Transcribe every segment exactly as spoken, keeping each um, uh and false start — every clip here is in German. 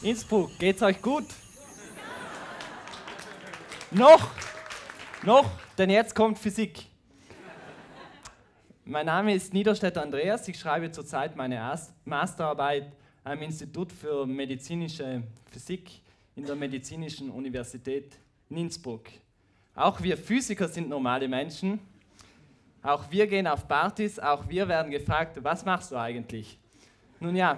Innsbruck, geht's euch gut? Noch, noch, denn jetzt kommt Physik. Mein Name ist Niederstetter Andreas, ich schreibe zurzeit meine Masterarbeit am Institut für medizinische Physik in der Medizinischen Universität in Innsbruck. Auch wir Physiker sind normale Menschen, auch wir gehen auf Partys, auch wir werden gefragt, was machst du eigentlich? Nun ja,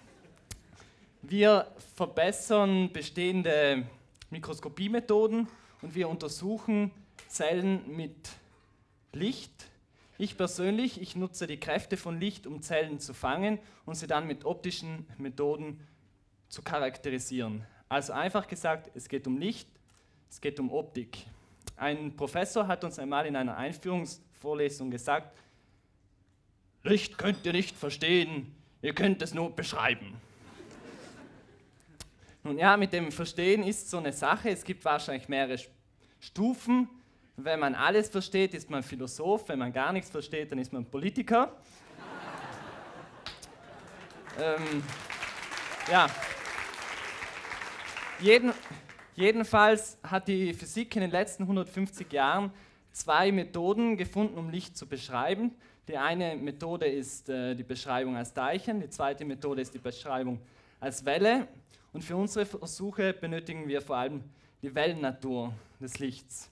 wir verbessern bestehende Mikroskopiemethoden und wir untersuchen Zellen mit Licht. Ich persönlich, ich nutze die Kräfte von Licht, um Zellen zu fangen und sie dann mit optischen Methoden zu charakterisieren. Also einfach gesagt, es geht um Licht, es geht um Optik. Ein Professor hat uns einmal in einer Einführungsvorlesung gesagt, Licht könnt ihr nicht verstehen, ihr könnt es nur beschreiben. Nun ja, mit dem Verstehen ist so eine Sache, es gibt wahrscheinlich mehrere Stufen. Wenn man alles versteht, ist man Philosoph, wenn man gar nichts versteht, dann ist man Politiker. ähm, ja. Jeden, jedenfalls hat die Physik in den letzten hundertfünfzig Jahren zwei Methoden gefunden, um Licht zu beschreiben. Die eine Methode ist äh, die Beschreibung als Teilchen, die zweite Methode ist die Beschreibung als Welle. Und für unsere Versuche benötigen wir vor allem die Wellennatur des Lichts.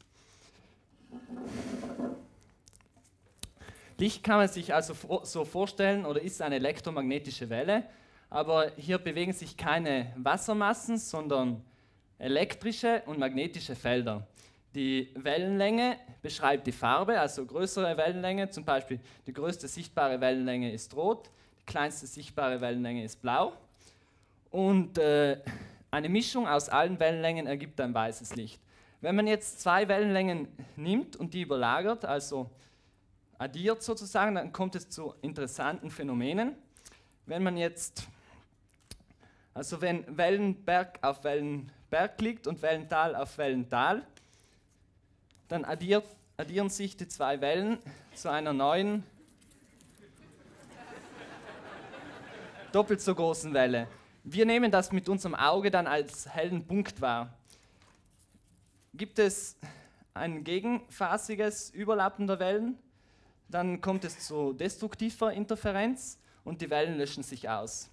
Licht kann man sich also so vorstellen oder ist eine elektromagnetische Welle, aber hier bewegen sich keine Wassermassen, sondern elektrische und magnetische Felder. Die Wellenlänge beschreibt die Farbe, also größere Wellenlänge, zum Beispiel die größte sichtbare Wellenlänge ist rot, die kleinste sichtbare Wellenlänge ist blau und äh, eine Mischung aus allen Wellenlängen ergibt ein weißes Licht. Wenn man jetzt zwei Wellenlängen nimmt und die überlagert, also addiert sozusagen, dann kommt es zu interessanten Phänomenen. Wenn man jetzt, also wenn Wellenberg auf Wellenberg liegt und Wellental auf Wellental, dann addiert, addieren sich die zwei Wellen zu einer neuen, doppelt so großen Welle. Wir nehmen das mit unserem Auge dann als hellen Punkt wahr. Gibt es ein gegenphasiges Überlappen der Wellen, dann kommt es zu destruktiver Interferenz und die Wellen löschen sich aus.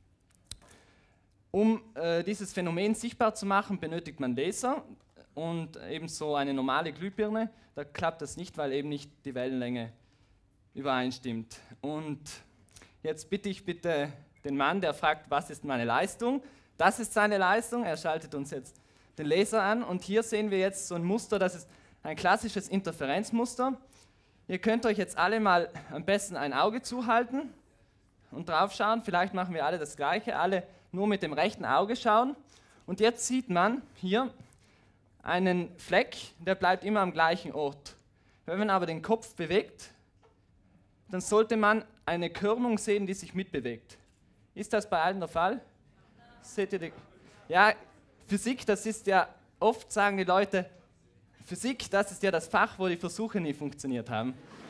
Um äh, dieses Phänomen sichtbar zu machen, benötigt man Laser und ebenso eine normale Glühbirne. Da klappt das nicht, weil eben nicht die Wellenlänge übereinstimmt. Und jetzt bitte ich bitte den Mann, der fragt, was ist meine Leistung? Das ist seine Leistung, er schaltet uns jetzt den Laser an und hier sehen wir jetzt so ein Muster, das ist ein klassisches Interferenzmuster. Ihr könnt euch jetzt alle mal am besten ein Auge zuhalten und drauf schauen, vielleicht machen wir alle das Gleiche, alle nur mit dem rechten Auge schauen und jetzt sieht man hier einen Fleck, der bleibt immer am gleichen Ort. Wenn man aber den Kopf bewegt, dann sollte man eine Körnung sehen, die sich mitbewegt. Ist das bei allen der Fall? Seht ihr die? Ja, Physik, das ist ja, oft sagen die Leute, Physik, das ist ja das Fach, wo die Versuche nie funktioniert haben.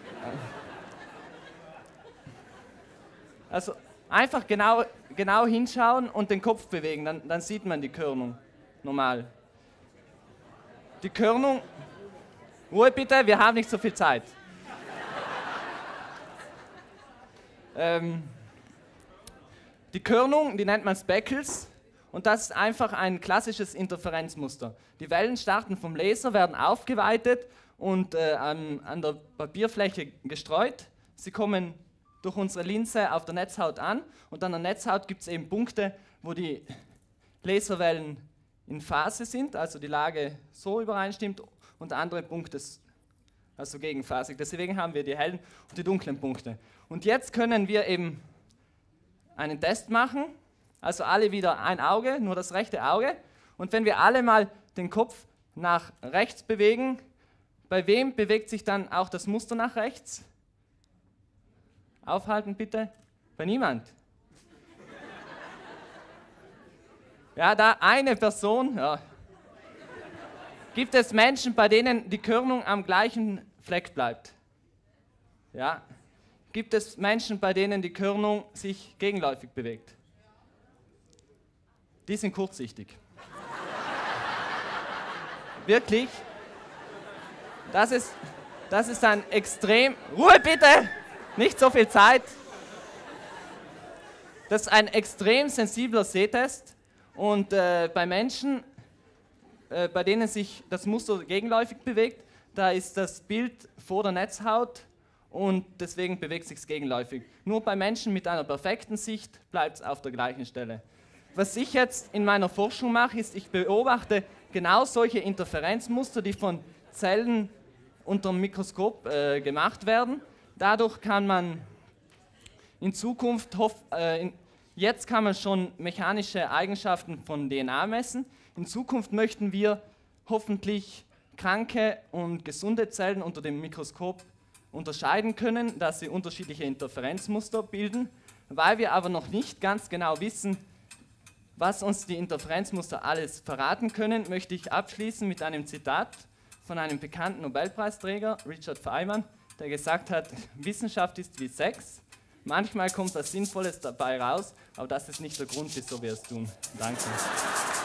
Also einfach genau, genau hinschauen und den Kopf bewegen, dann, dann sieht man die Körnung normal. Die Körnung, Ruhe bitte, wir haben nicht so viel Zeit. ähm, die Körnung, die nennt man Speckles. Und das ist einfach ein klassisches Interferenzmuster. Die Wellen starten vom Laser, werden aufgeweitet und äh, an, an der Papierfläche gestreut. Sie kommen durch unsere Linse auf der Netzhaut an und an der Netzhaut gibt es eben Punkte, wo die Laserwellen in Phase sind, also die Lage so übereinstimmt und andere Punkte, also gegenphasig. Deswegen haben wir die hellen und die dunklen Punkte. Und jetzt können wir eben einen Test machen. Also alle wieder ein Auge, nur das rechte Auge. Und wenn wir alle mal den Kopf nach rechts bewegen, bei wem bewegt sich dann auch das Muster nach rechts? Aufhalten bitte. Bei niemand. Ja, da eine Person. Ja. Gibt es Menschen, bei denen die Körnung am gleichen Fleck bleibt? Ja. Gibt es Menschen, bei denen die Körnung sich gegenläufig bewegt? Die sind kurzsichtig. Wirklich. Das ist, das ist ein extrem... Ruhe bitte! Nicht so viel Zeit. Das ist ein extrem sensibler Sehtest und äh, bei Menschen, äh, bei denen sich das Muster gegenläufig bewegt, da ist das Bild vor der Netzhaut und deswegen bewegt es sich gegenläufig. Nur bei Menschen mit einer perfekten Sicht bleibt es auf der gleichen Stelle. Was ich jetzt in meiner Forschung mache, ist, ich beobachte genau solche Interferenzmuster, die von Zellen unter dem Mikroskop äh, gemacht werden. Dadurch kann man in Zukunft, hoff, äh, in, jetzt kann man schon mechanische Eigenschaften von D N A messen. In Zukunft möchten wir hoffentlich kranke und gesunde Zellen unter dem Mikroskop unterscheiden können, dass sie unterschiedliche Interferenzmuster bilden. Weil wir aber noch nicht ganz genau wissen, was uns die Interferenzmuster alles verraten können, möchte ich abschließen mit einem Zitat von einem bekannten Nobelpreisträger, Richard Feynman, der gesagt hat, Wissenschaft ist wie Sex. Manchmal kommt was Sinnvolles dabei raus, aber das ist nicht der Grund, wieso wir es tun. Danke.